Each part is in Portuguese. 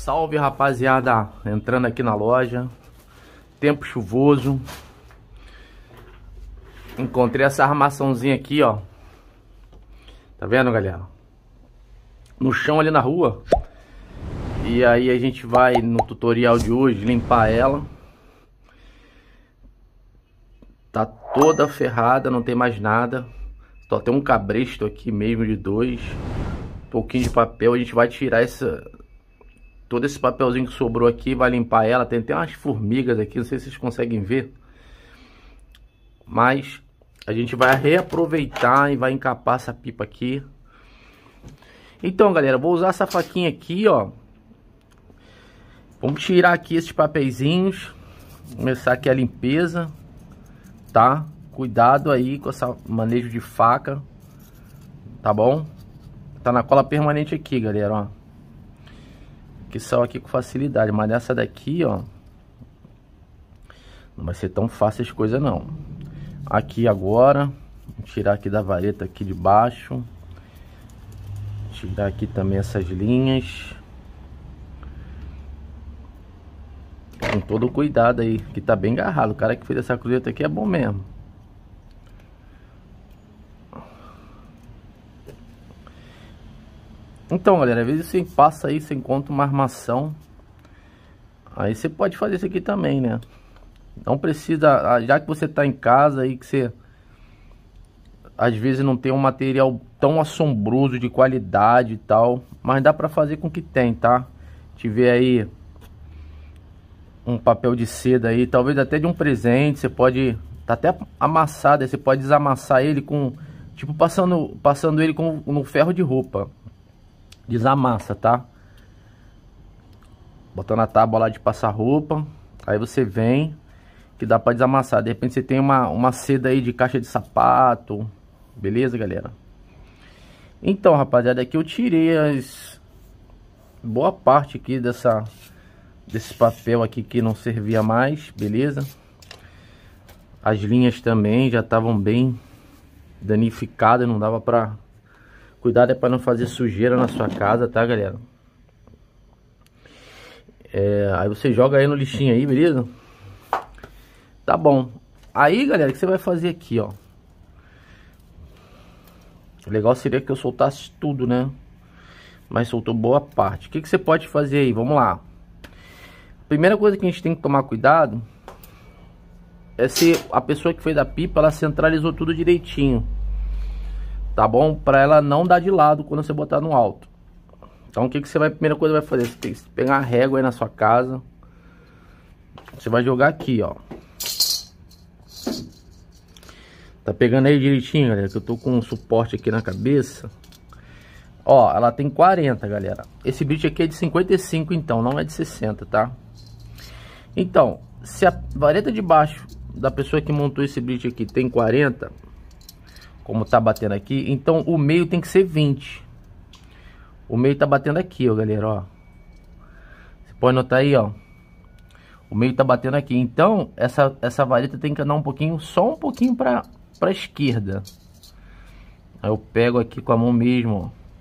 Salve, rapaziada, entrando aqui na loja, tempo chuvoso. Encontrei essa armaçãozinha aqui, ó. Tá vendo, galera? No chão ali na rua. E aí a gente vai no tutorial de hoje limpar ela. Tá toda ferrada, não tem mais nada. Só tem um cabresto aqui mesmo de 2. Um pouquinho de papel. A gente vai tirar todo esse papelzinho que sobrou aqui, vai limpar ela. Tem até umas formigas aqui, não sei se vocês conseguem ver. Mas a gente vai reaproveitar e vai encapar essa pipa aqui. Então, galera, vou usar essa faquinha aqui, ó. Vamos tirar aqui esses papeizinhos. Começar aqui a limpeza, tá? Cuidado aí com essa manejo de faca, tá bom? Tá na cola permanente aqui, galera, ó. Que saiu aqui com facilidade, mas nessa daqui, ó, não vai ser tão fácil as coisas não. Aqui agora, vou tirar aqui da vareta aqui de baixo. Tirar aqui também essas linhas. Com todo o cuidado aí, que tá bem agarrado. O cara que fez essa cruzeta aqui é bom mesmo. Então, galera, às vezes você passa aí, você encontra uma armação. Aí você pode fazer isso aqui também, né? Não precisa, já que você tá em casa aí, que você às vezes não tem um material tão assombroso de qualidade e tal, mas dá pra fazer com o que tem, tá? Tiver aí um papel de seda aí, talvez até de um presente, você pode, tá até amassado, aí você pode desamassar ele com, tipo, passando ele no ferro de roupa. Desamassa, tá? Botando a tábua lá de passar roupa. Aí você vem, que dá pra desamassar. De repente você tem uma seda aí de caixa de sapato. Beleza, galera? Então, rapaziada, aqui eu tirei boa parte aqui desse papel aqui que não servia mais. Beleza? As linhas também já estavam bem danificadas. Não dava pra... Cuidado é para não fazer sujeira na sua casa, tá, galera? Aí você joga aí no lixinho aí, beleza? Tá bom. Aí, galera, o que você vai fazer aqui, ó? O legal seria que eu soltasse tudo, né? Mas soltou boa parte. O que você pode fazer aí? Vamos lá. Primeira coisa que a gente tem que tomar cuidado é se a pessoa que fez a pipa, ela centralizou tudo direitinho. Tá bom? Pra ela não dar de lado quando você botar no alto. Então o que você vai, primeira coisa vai fazer? Você tem que pegar uma régua aí na sua casa. Você vai jogar aqui, ó. Tá pegando aí direitinho, galera? Que eu tô com um suporte aqui na cabeça. Ó, ela tem 40, galera. Esse bit aqui é de 55, então, não é de 60, tá? Então, se a vareta de baixo da pessoa que montou esse bit aqui tem 40... Como tá batendo aqui, então o meio tem que ser 20. O meio tá batendo aqui, ó, galera, ó. Você pode notar aí, ó. O meio tá batendo aqui. Então, essa vareta tem que andar um pouquinho, só um pouquinho pra esquerda. Aí eu pego aqui com a mão mesmo, ó.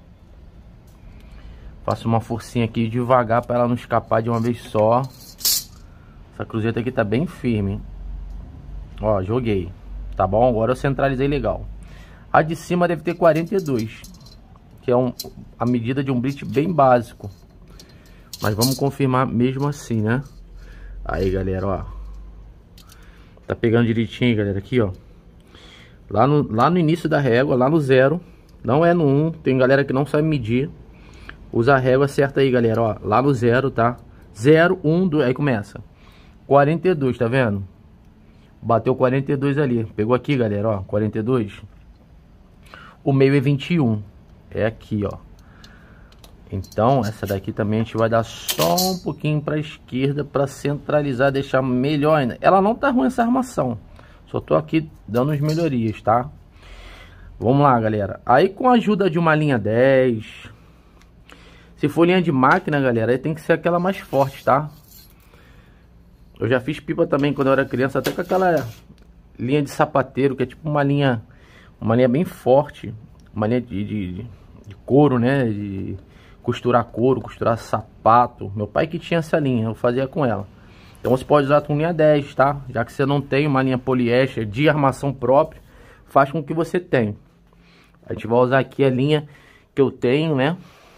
Faço uma forcinha aqui devagar pra ela não escapar de uma vez só. Essa cruzeta aqui tá bem firme, hein? Ó, joguei. Tá bom? Agora eu centralizei legal. A de cima deve ter 42, que é a medida de um brit bem básico. Mas vamos confirmar mesmo assim, né? Aí, galera, ó. Tá pegando direitinho, galera, aqui, ó. Lá no início da régua, lá no 0. Não é no 1, tem galera que não sabe medir. Usa a régua certa aí, galera, ó. Lá no 0, tá? 0, 1, 2, aí começa. 42, tá vendo? Bateu 42 ali. Pegou aqui, galera, ó, 42. O meio é 21. É aqui, ó. Então, essa daqui também a gente vai dar só um pouquinho pra esquerda pra centralizar, deixar melhor ainda. Ela não tá ruim essa armação. Só tô aqui dando as melhorias, tá? Vamos lá, galera. Aí com a ajuda de uma linha 10. Se for linha de máquina, galera, aí tem que ser aquela mais forte, tá? Eu já fiz pipa também quando eu era criança, até com aquela linha de sapateiro, que é tipo uma linha bem forte, uma linha de couro, né? costurar couro, costurar sapato. Meu pai que tinha essa linha, eu fazia com ela. Então você pode usar com linha 10, tá? Já que você não tem uma linha poliéster de armação própria, faz com o que você tem. A gente vai usar aqui a linha que eu tenho, né?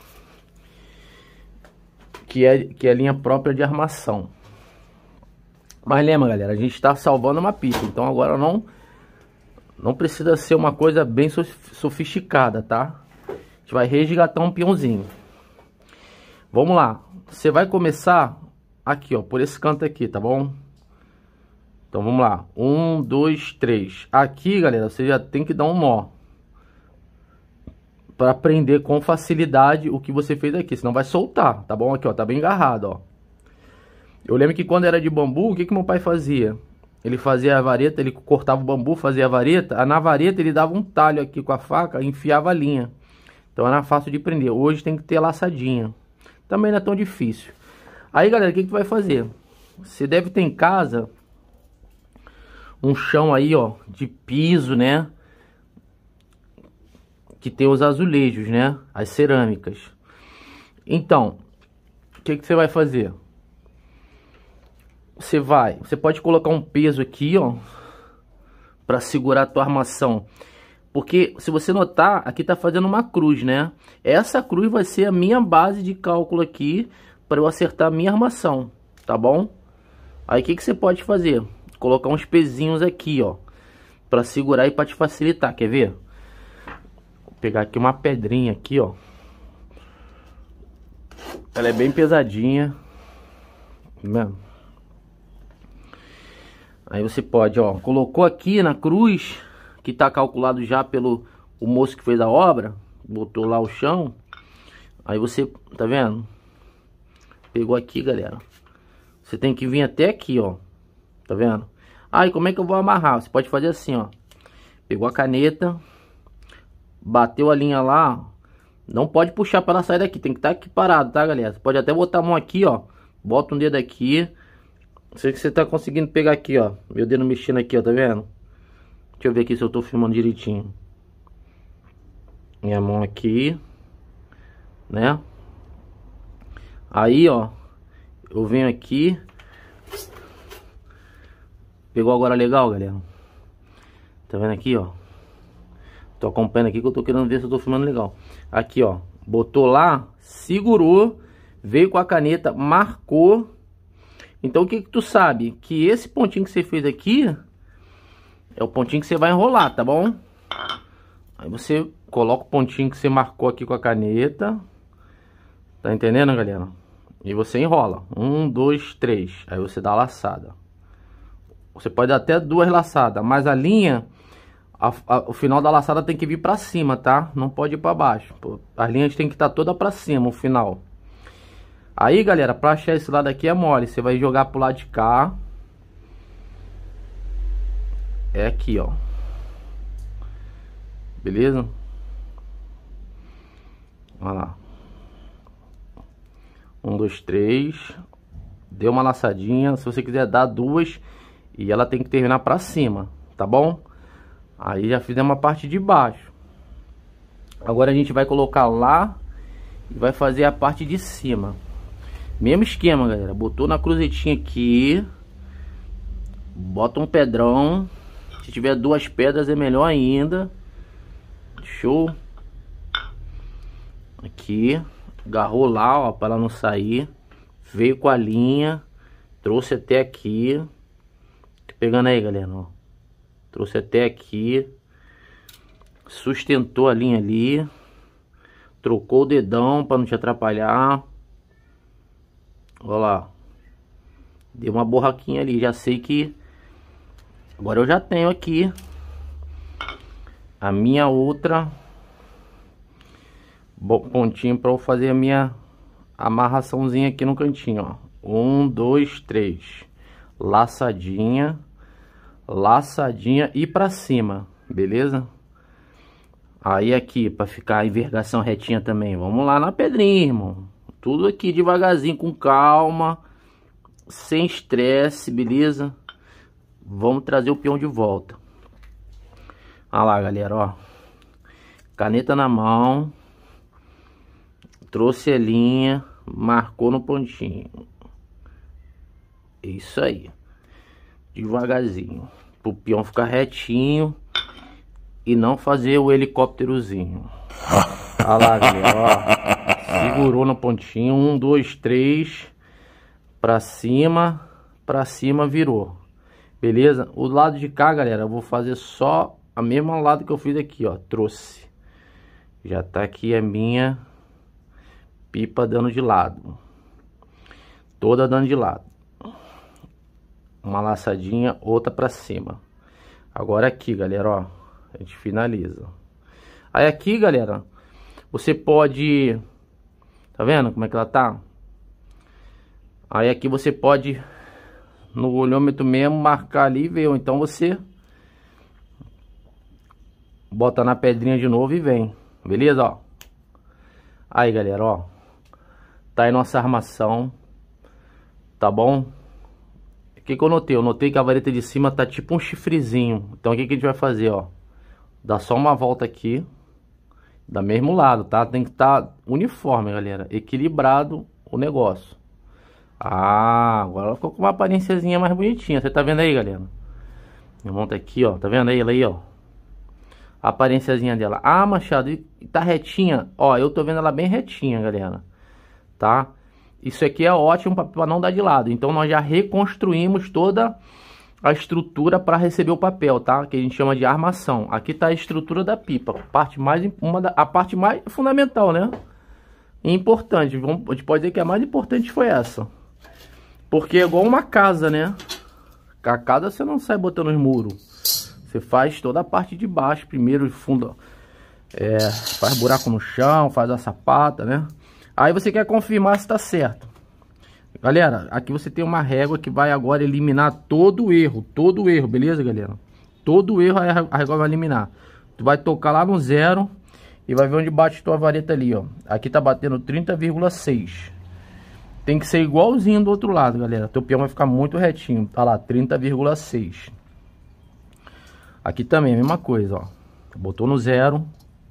Que é a linha própria de armação. Mas lembra, galera, a gente está salvando uma pista. Então agora não precisa ser uma coisa bem sofisticada, tá? A gente vai resgatar um peãozinho. Vamos lá. Você vai começar aqui, ó, por esse canto aqui, tá bom? Então vamos lá. 1, 2, 3. Aqui, galera, você já tem que dar um nó para prender com facilidade o que você fez aqui, senão vai soltar, tá bom? Aqui, ó, tá bem agarrado, ó. Eu lembro que quando era de bambu, o que que meu pai fazia? Ele fazia a vareta, ele cortava o bambu, fazia a vareta. Na vareta ele dava um talho aqui com a faca e enfiava a linha. Então era fácil de prender. Hoje tem que ter laçadinha. Também não é tão difícil. Aí, galera, o que que tu vai fazer? Você deve ter em casa um chão aí, ó, de piso, né? Que tem os azulejos, né? As cerâmicas. Então, o que que você vai fazer? Você pode colocar um peso aqui, ó, para segurar a tua armação. Porque se você notar, aqui tá fazendo uma cruz, né? Essa cruz vai ser a minha base de cálculo aqui para eu acertar a minha armação, tá bom? Aí o que que você pode fazer? Colocar uns pezinhos aqui, ó, para segurar e para te facilitar, quer ver? Vou pegar aqui uma pedrinha aqui, ó. Ela é bem pesadinha, tá vendo? Aí você pode, ó, colocou aqui na cruz, que tá calculado já pelo o moço que fez a obra, botou lá o chão. Aí você, tá vendo? Pegou aqui, galera. Você tem que vir até aqui, ó. Tá vendo? Aí, como é que eu vou amarrar? Você pode fazer assim, ó. Pegou a caneta, bateu a linha lá. Não pode puxar para ela sair daqui, tem que estar aqui parado, tá, galera? Você pode até botar a mão aqui, ó. Bota um dedo aqui. Sei que você tá conseguindo pegar aqui, ó. Meu dedo mexendo aqui, ó, tá vendo? Deixa eu ver aqui se eu tô filmando direitinho. Minha mão aqui, né? Aí, ó, eu venho aqui. Pegou agora legal, galera? Tá vendo aqui, ó? Tô acompanhando aqui que eu tô querendo ver se eu tô filmando legal. Aqui, ó, botou lá, segurou, veio com a caneta, marcou. Então o que que tu sabe? Que esse pontinho que você fez aqui é o pontinho que você vai enrolar, tá bom? Aí você coloca o pontinho que você marcou aqui com a caneta. Tá entendendo, galera? E você enrola. 1, 2, 3. Aí você dá a laçada. Você pode dar até 2 laçadas, mas a linha, o final da laçada tem que vir pra cima, tá? Não pode ir pra baixo. As linhas tem que estar toda pra cima, o final. Aí, galera, pra achar esse lado aqui é mole. Você vai jogar pro lado de cá. É aqui, ó. Beleza? Olha lá. 1, 2, 3. Deu uma laçadinha. Se você quiser dar 2. E ela tem que terminar pra cima, tá bom? Aí já fizemos a parte de baixo. Agora a gente vai colocar lá. E vai fazer a parte de cima. Mesmo esquema, galera. Botou na cruzetinha aqui. Bota um pedrão. Se tiver 2 pedras é melhor ainda. Show. Aqui. Agarrou lá, ó, para ela não sair. Veio com a linha. Trouxe até aqui. Tô pegando aí, galera, ó. Trouxe até aqui. Sustentou a linha ali. Trocou o dedão para não te atrapalhar. Olha lá. Deu uma borraquinha ali. Já sei que agora eu já tenho aqui a minha outra pontinho para eu fazer a minha amarraçãozinha aqui no cantinho, ó. 1, 2, 3. Laçadinha. Laçadinha e pra cima. Beleza? Aí aqui, para ficar a envergação retinha também. Vamos lá na pedrinha, irmão. Tudo aqui devagarzinho, com calma. Sem estresse, beleza? Vamos trazer o peão de volta. Olha lá, galera, ó. Caneta na mão. Trouxe a linha, marcou no pontinho. Isso aí. Devagarzinho. Pro peão ficar retinho e não fazer o helicópterozinho. Olha lá, galera, ó. Segurou no pontinho. 1, 2, 3. Pra cima, virou. Beleza? O lado de cá, galera, eu vou fazer só a mesma lado que eu fiz aqui, ó. Trouxe. Já tá aqui a minha pipa dando de lado. Toda dando de lado. Uma laçadinha, outra pra cima. Agora aqui, galera, ó. A gente finaliza. Aí aqui, galera, você pode... Tá vendo como é que ela tá? Aí aqui você pode, no olhômetro mesmo, marcar ali e ver. Ou então você bota na pedrinha de novo e vem. Beleza, ó? Aí, galera, ó. Tá aí nossa armação. Tá bom? O que que eu notei? Eu notei que a vareta de cima tá tipo um chifrezinho. Então o que que a gente vai fazer, ó? Dá só uma volta aqui. Do mesmo lado, tá? Tem que estar uniforme, galera. Equilibrado o negócio. Ah, agora ela ficou com uma aparênciazinha mais bonitinha. Você tá vendo aí, galera? Eu monto aqui, ó. Tá vendo aí ela aí, ó? A aparênciazinha dela. Ah, Machado, e tá retinha. Ó, eu tô vendo ela bem retinha, galera. Tá? Isso aqui é ótimo pra não dar de lado. Então nós já reconstruímos toda a estrutura para receber o papel, tá? Que a gente chama de armação. Aqui tá a estrutura da pipa. A parte mais fundamental, né? E importante. A gente pode dizer que a mais importante foi essa. Porque é igual uma casa, né? A casa você não sai botando os muros. Você faz toda a parte de baixo. Primeiro fundo. Faz buraco no chão, faz a sapata, né? Aí você quer confirmar se tá certo. Galera, aqui você tem uma régua que vai agora eliminar todo o erro, beleza, galera? Todo o erro a régua vai eliminar. Tu vai tocar lá no 0 e vai ver onde bate tua vareta ali, ó. Aqui tá batendo 30,6. Tem que ser igualzinho do outro lado, galera. Teu peão vai ficar muito retinho. Tá lá, 30,6. Aqui também, a mesma coisa, ó. Botou no 0,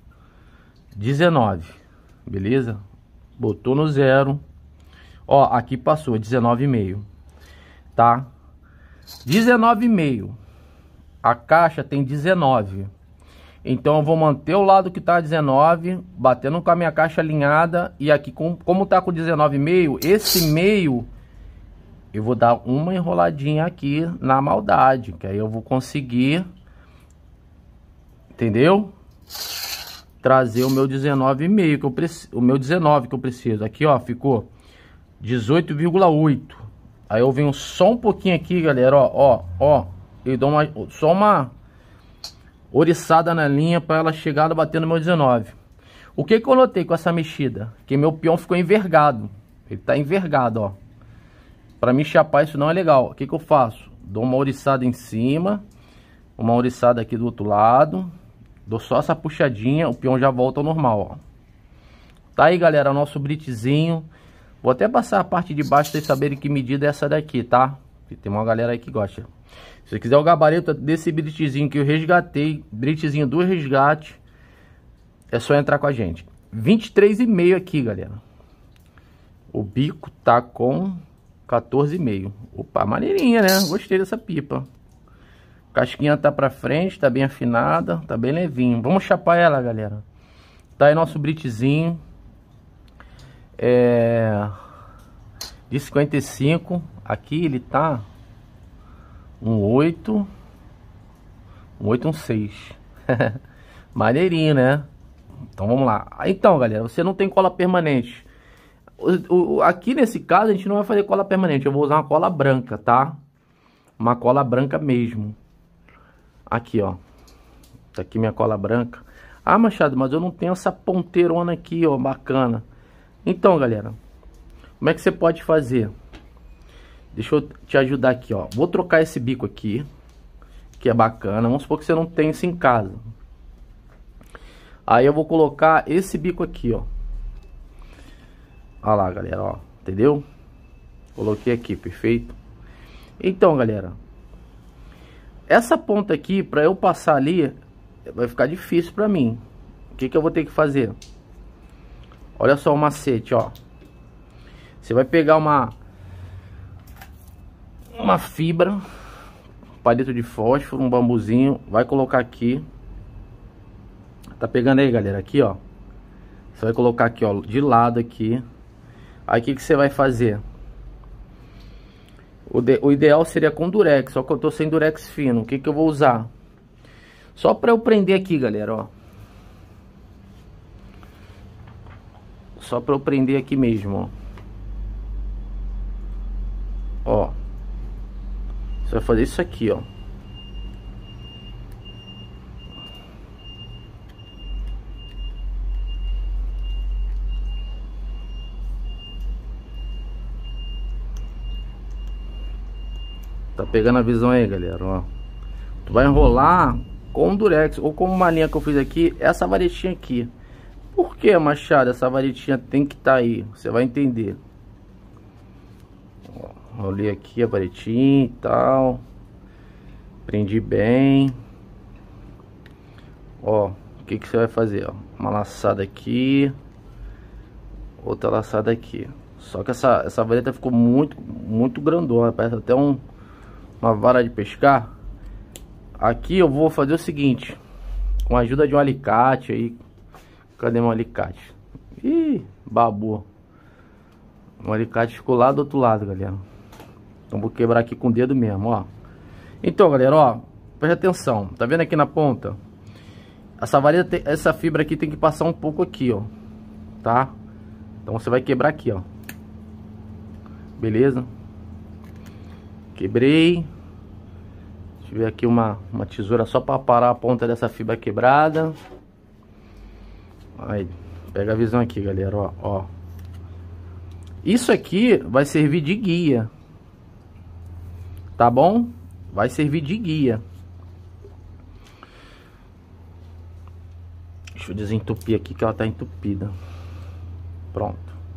19, beleza? Botou no 0. Ó, aqui passou 19,5, tá? 19,5. A caixa tem 19. Então eu vou manter o lado que tá 19, batendo com a minha caixa alinhada. E aqui, como tá com 19,5, esse meio eu vou dar uma enroladinha aqui na maldade, que aí eu vou conseguir, entendeu? Trazer o meu 19,5 que eu preciso, o meu 19 que eu preciso. Aqui, ó, ficou 18,8. Aí eu venho só um pouquinho aqui, galera, ó, e dou só uma oriçada na linha para ela chegar a bater no meu 19. O que que eu notei com essa mexida? Que meu peão ficou envergado. Ele tá envergado, ó. Para mim chapar isso não é legal. O que que eu faço? Dou uma oriçada em cima, uma oriçada aqui do outro lado, dou só essa puxadinha, o peão já volta ao normal, ó. Tá aí, galera, nosso britezinho. Vou até passar a parte de baixo pra vocês saberem que medida é essa daqui, tá? Porque tem uma galera aí que gosta. Se você quiser o gabarito desse britezinho que eu resgatei, britezinho do resgate, é só entrar com a gente. 23,5 aqui, galera. O bico tá com 14,5. Opa, maneirinha, né? Gostei dessa pipa. Casquinha tá pra frente, tá bem afinada, tá bem levinho. Vamos chapar ela, galera. Tá aí nosso britezinho. De 55. Aqui ele tá um 8, um 8, um 6. Maneirinho, né? Então vamos lá. Então, galera, você não tem cola permanente. Aqui nesse caso a gente não vai fazer cola permanente. Eu vou usar uma cola branca, tá? Uma cola branca mesmo. Aqui, ó. Tá aqui minha cola branca. Ah, Machado, mas eu não tenho essa ponteirona aqui, ó, bacana. Então, galera, como é que você pode fazer? Deixa eu te ajudar aqui, ó. Vou trocar esse bico aqui, que é bacana. Vamos supor que você não tem isso em casa. Aí eu vou colocar esse bico aqui, ó. Olha lá, galera, ó. Entendeu? Coloquei aqui, perfeito. Então, galera, essa ponta aqui, pra eu passar ali, vai ficar difícil pra mim. O que que eu vou ter que fazer? Olha só o macete, ó. Você vai pegar uma fibra, palito de fósforo, um bambuzinho, vai colocar aqui. Tá pegando aí, galera? Aqui, ó. Você vai colocar aqui, ó, de lado aqui. Aí o que você vai fazer? O ideal seria com durex, só que eu tô sem durex fino. O que eu vou usar? Só pra eu prender aqui, galera, ó. Só pra eu prender aqui mesmo, ó. Ó. Você vai fazer isso aqui, ó. Tá pegando a visão aí, galera, ó. Tu vai enrolar com durex, ou com uma linha que eu fiz aqui, essa varetinha aqui. Por que, Machado, essa varetinha tem que estar aí? Você vai entender. Ó, rolei aqui a varetinha e tal. Prendi bem. Ó, o que você vai fazer, ó? Uma laçada aqui. Outra laçada aqui. Só que essa vareta ficou muito grandona. Parece até uma vara de pescar. Aqui eu vou fazer o seguinte, com a ajuda de um alicate aí. Cadê meu alicate? Ih, babu. O alicate ficou lá do outro lado, galera. Então vou quebrar aqui com o dedo mesmo, ó. Então, galera, ó, preste atenção. Tá vendo aqui na ponta? Essa vareta, essa fibra aqui tem que passar um pouco aqui, ó. Tá? Então você vai quebrar aqui, ó. Beleza? Quebrei. Deixa eu ver aqui uma tesoura só para parar a ponta dessa fibra quebrada. Aí, pega a visão aqui, galera, ó, ó. Isso aqui vai servir de guia. Tá bom? Vai servir de guia. Deixa eu desentupir aqui que ela tá entupida. Pronto.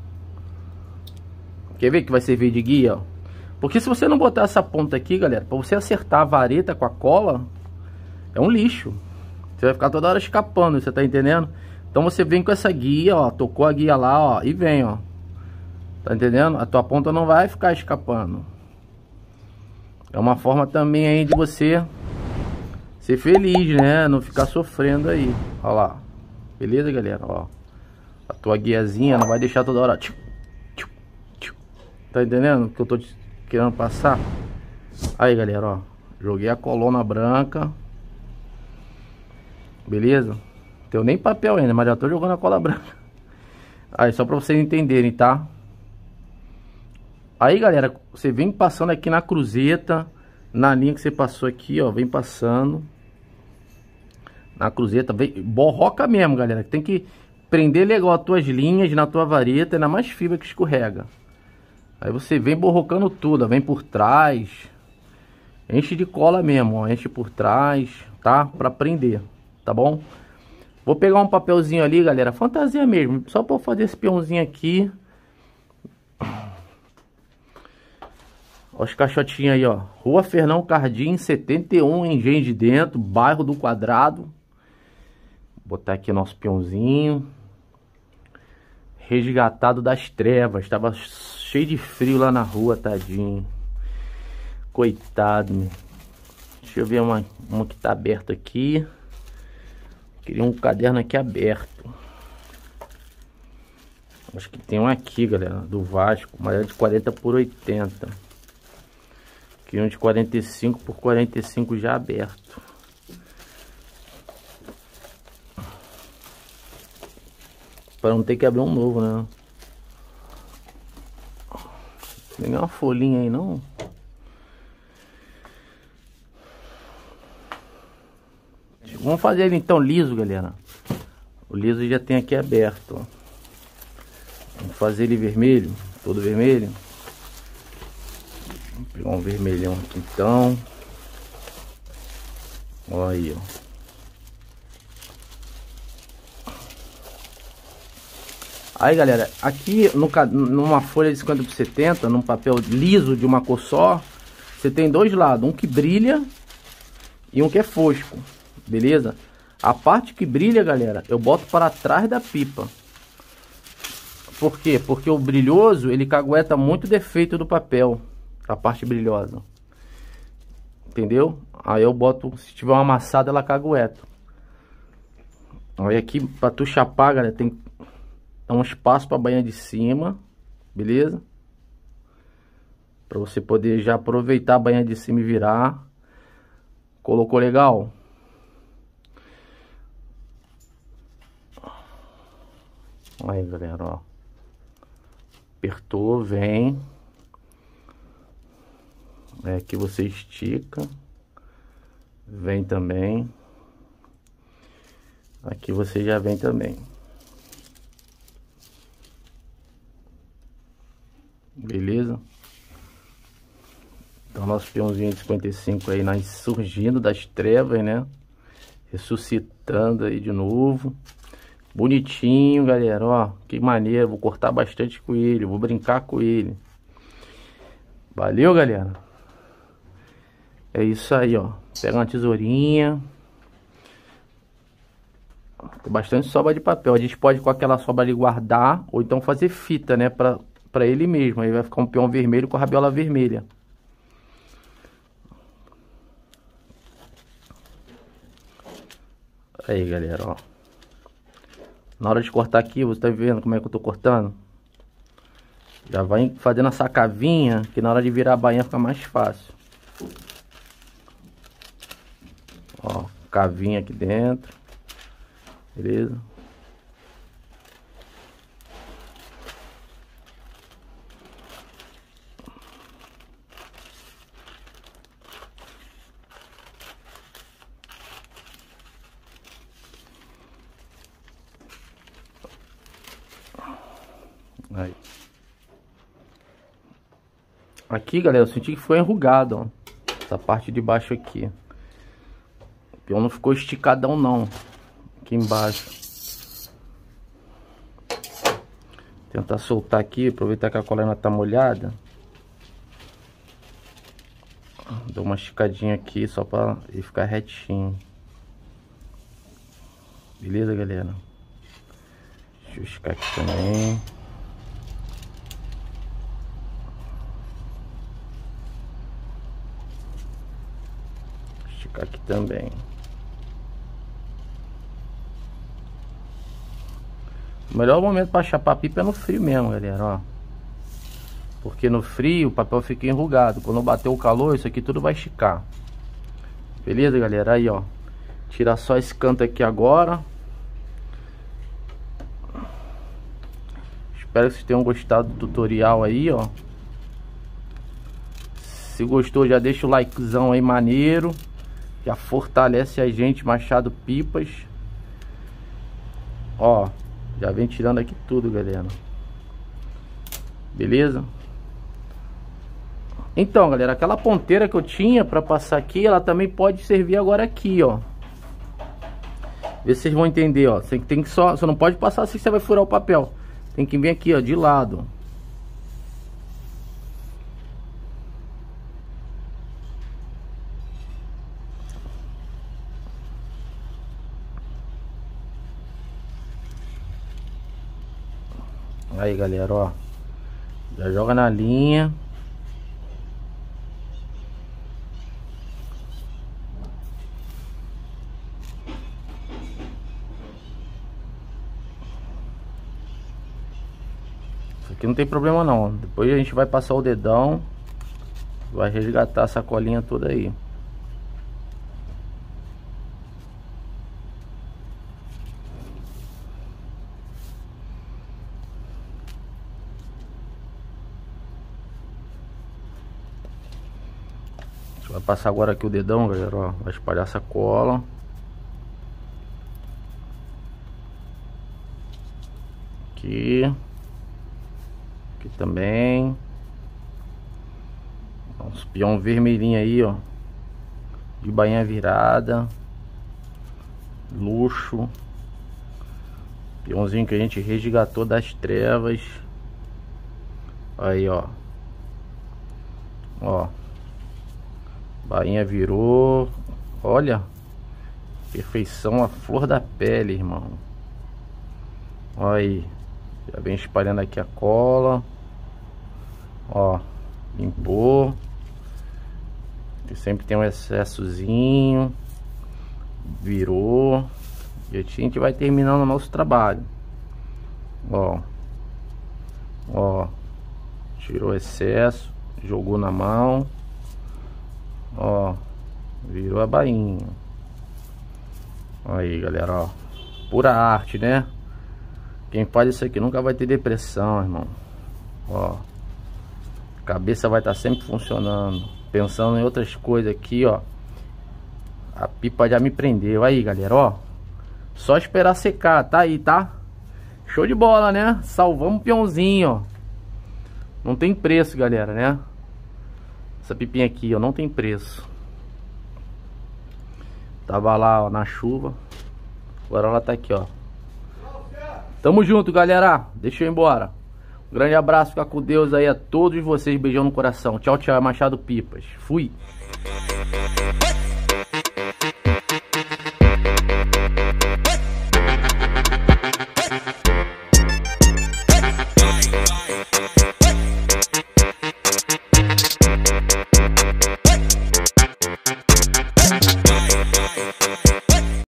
Quer ver que vai servir de guia, ó? Porque se você não botar essa ponta aqui, galera, para você acertar a vareta com a cola, é um lixo. Você vai ficar toda hora escapando, você tá entendendo? Então você vem com essa guia, ó, tocou a guia lá, ó, e vem, ó. Tá entendendo? A tua ponta não vai ficar escapando. É uma forma também aí de você ser feliz, né? Não ficar sofrendo aí. Ó lá. Beleza, galera? Ó. A tua guiazinha não vai deixar toda hora. Tá entendendo o que eu tô querendo passar? Aí, galera, ó. Joguei a coluna branca. Beleza? Tem nem papel ainda, mas já tô jogando a cola branca. Aí, só pra vocês entenderem, tá? Aí, galera, você vem passando aqui na cruzeta, na linha que você passou aqui, ó. Vem passando na cruzeta, vem, borroca mesmo, galera. Tem que prender legal as tuas linhas na tua vareta, ainda mais fibra que escorrega. Aí você vem borrocando tudo, ó, vem por trás. Enche de cola mesmo, ó, enche por trás, tá? Pra prender, tá bom? Vou pegar um papelzinho ali, galera, fantasia mesmo, só pra fazer esse peãozinho aqui. Ó, os caixotinhos aí, ó. Rua Fernão Cardim, 71, Engenho de Dentro, bairro do Quadrado. Vou botar aqui nosso peãozinho. Resgatado das trevas. Tava cheio de frio lá na rua, tadinho. Coitado, meu. Deixa eu ver uma que tá aberta aqui. Queria um caderno aqui aberto. Acho que tem um aqui, galera, do Vasco. Mas é de 40 por 80. Queria um de 45 por 45 já aberto. Para não ter que abrir um novo, né? Tem nenhuma folhinha aí, não? Vamos fazer ele então liso, galera. O liso já tem aqui aberto, ó. Vamos fazer ele vermelho, todo vermelho. Vou pegar um vermelhão aqui então. Olha aí, ó. Aí, galera, aqui numa folha de 50 por 70, num papel liso de uma cor só, você tem dois lados, um que brilha e um que é fosco, beleza? A parte que brilha, galera, eu boto para trás da pipa. Por quê? Porque o brilhoso, ele cagueta muito defeito do papel, a parte brilhosa. Entendeu? Aí eu boto, se tiver uma amassada, ela cagueta. Aí aqui, pra tu chapar, galera, tem um espaço pra banha de cima, beleza? Pra você poder já aproveitar a banha de cima e virar. Colocou legal? Aí, galera, ó. Apertou, vem. Aqui você estica. Vem também. Aqui você já vem também. Beleza? Então nosso peãozinho de 55 aí surgindo das trevas, né? Ressuscitando aí de novo. Bonitinho, galera, ó. Que maneiro, vou cortar bastante com ele, vou brincar com ele. Valeu, galera. É isso aí, ó. Pega uma tesourinha. Tem bastante sobra de papel. A gente pode com aquela sobra ali guardar, ou então fazer fita, né? Pra ele mesmo. Aí vai ficar um peão vermelho com a rabiola vermelha. Aí, galera, ó. Na hora de cortar aqui, você tá vendo como é que eu tô cortando? Já vai fazendo essa cavinha, que na hora de virar a bainha fica mais fácil. Ó, cavinha aqui dentro. Beleza? Aí. Aqui, galera, eu senti que foi enrugado, ó. Essa parte de baixo aqui. O peão não ficou esticadão, não. Aqui embaixo. Tentar soltar aqui, aproveitar que a cola ainda tá molhada. Dou uma esticadinha aqui só pra ele ficar retinho. Beleza, galera? Deixa eu esticar aqui também. Esticar aqui também. O melhor momento para chapar pipa é no frio mesmo, galera, ó. Porque no frio o papel fica enrugado. Quando bater o calor, isso aqui tudo vai esticar. Beleza, galera? Aí, ó. Tirar só esse canto aqui agora. Espero que vocês tenham gostado do tutorial aí, ó. Se gostou, já deixa o likezão aí maneiro. Já fortalece a gente, Machado Pipas. Ó. Já vem tirando aqui tudo, galera. Beleza? Então, galera, aquela ponteira que eu tinha pra passar aqui, ela também pode servir agora aqui, ó. Vê se vocês vão entender, ó. Você tem que você não pode passar assim que você vai furar o papel. Tem que vir aqui, ó, de lado. Aí, galera, ó. Já joga na linha. Isso aqui não tem problema não. Depois a gente vai passar o dedão. Vai resgatar essa colinha toda aí. Vai passar agora aqui o dedão, galera, ó. Vai espalhar essa cola. Aqui. Aqui também. Uns peão vermelhinho aí, ó. De bainha virada. Luxo. Peãozinho que a gente resgatou das trevas. Aí, ó. Ó. Bainha virou. Olha. Perfeição, a flor da pele, irmão. Olha aí. Já vem espalhando aqui a cola. Ó, limpou. E sempre tem um excessozinho. Virou. E a gente vai terminando o nosso trabalho. Ó. Ó. Tirou o excesso. Jogou na mão. Ó. Virou a bainha. Aí, galera, ó. Pura arte, né? Quem faz isso aqui nunca vai ter depressão, irmão. Ó. A cabeça vai estar sempre funcionando. Pensando em outras coisas aqui, ó. A pipa já me prendeu. Aí, galera, ó. Só esperar secar. Tá aí, tá? Show de bola, né? Salvamos o peãozinho, ó. Não tem preço, galera, né? Essa pipinha aqui, ó. Não tem preço. Tava lá, ó, na chuva. Agora ela tá aqui, ó. Tamo junto, galera. Deixa eu ir embora. Um grande abraço, fica com Deus aí a todos vocês. Beijão no coração. Tchau, tchau, Machado Pipas. Fui.